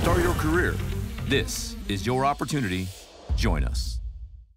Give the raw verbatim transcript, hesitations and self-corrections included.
Start your career. This is your opportunity. Join us.